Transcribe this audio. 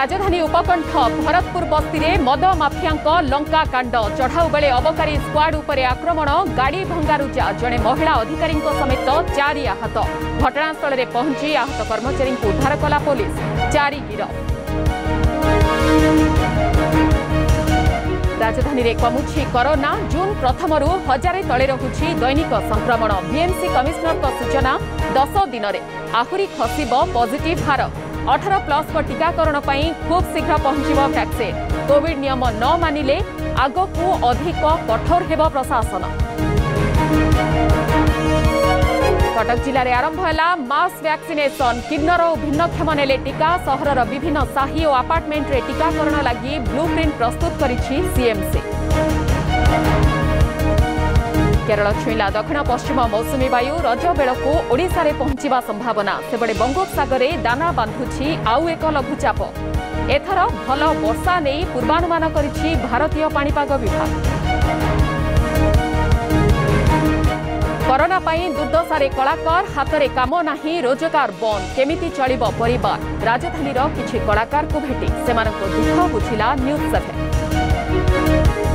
राजधानी उपकंठ भरतपुर बस्ती में मद माफिया लंका कांड चढ़ाऊ बेले अबकारी स्क्वाड उपरे आक्रमण गाड़ी भंगारुजा जड़े महिला अधिकारी समेत 4 आहत घटनास्थल में पहुंची आहत कर्मचारी उद्धार कला पुलिस 4 गिरफ। राजधानी में कमुछि कोरोना जून प्रथम 1000 तले रहुछि दैनिक संक्रमण बीएमसी कमिशनर सूचना 10 दिन में आहुरी खसिब पॉजिटिव हार 18+ को टीकाकरण पर खूब शीघ्र पहुंचब वैक्सीन कोविड नियम न मानिले आगकू अधिक कठोर हेब प्रशासन। कटक जिले में आरंभ है मास वैक्सीनेशन किन्नर और भिन्नक्षम नेले टीका सहरर विभिन्न साही और अपार्टमेंट रे टीकाकरण लगी ब्लूप्रिंट प्रस्तुत करिछि सीएमसी। केरल छुईला दक्षिण पश्चिम मौसुमी वायु रज बेलू ओडिशा रे पहुंचवा संभावना सेबड़े बंगोपसागर में दाना बांधुछि आउ एक लघुचाप एथर भल वर्षा नहीं पूर्वानुमान करिछि भारतीय पाणीपाग विभाग। कोरोना पाई दुर्दशारे कलाकार हाथ काम नाही रोजगार बंद केमिति चलिबो परिवार राजधानी किछि कलाकार को भेटी सेमानक दुख बुझिला न्यूज 7।